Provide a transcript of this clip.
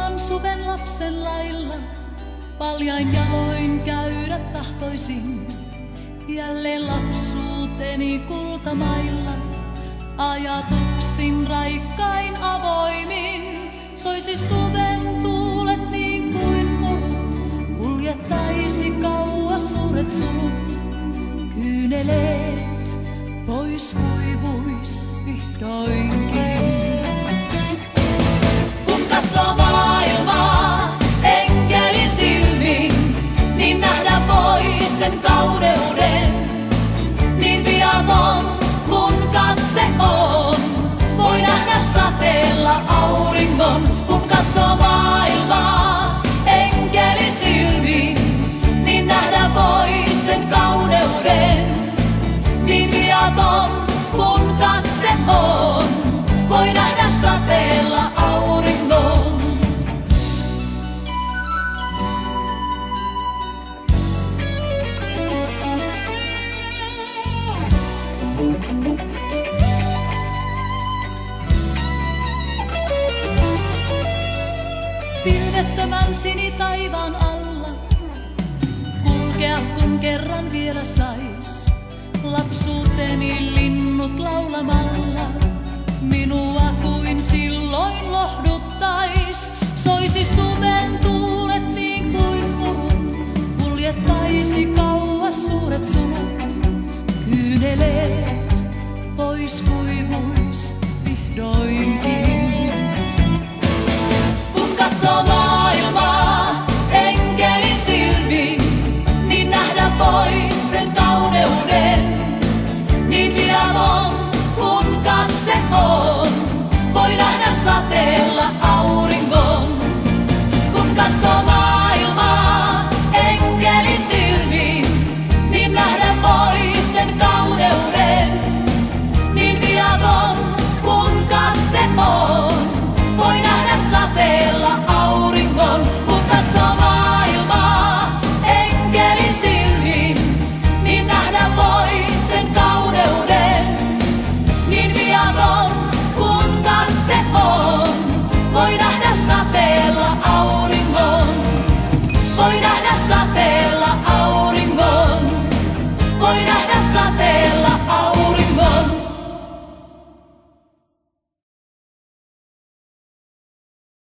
Muutaman suven lapsen lailla paljain jaloin käydä tahtoisin. Jälleen lapsuuteni kultamailla ajatuksin raikkain avoimin. Soisi suven tuulet niin kuin murut, kuljettaisi kauas suuret surut. Kyyneleet pois kuivuis vihdoinkin. Kun katsoo maailmaa enkelin silmin, niin nähdä voi sen kauneuden. Niin viaton kun katse on, voi nähdä sateella auringon. Kun katsoo maailmaa enkelin silmin, niin nähdä voi sen kauneuden. Niin viaton kun katse on, voi nähdä sateella auringon. Pilvettömän sinitaivaan alla kulkea kun kerran vielä sais. Lapsuuteni linnut laulamalla minua kuin silloin lohduttais. Soisi suven tuulet niin kuin murut, kuljettaisi kauas suuret surut. Kyyneleet pois kuivuis vihdoinkin.